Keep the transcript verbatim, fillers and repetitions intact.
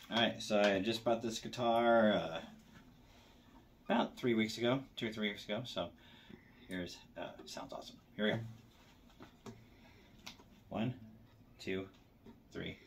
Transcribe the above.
Alright, so I just bought this guitar uh, about three weeks ago, two or three weeks ago, so here's, uh, sounds awesome. Here we go. One, two, three.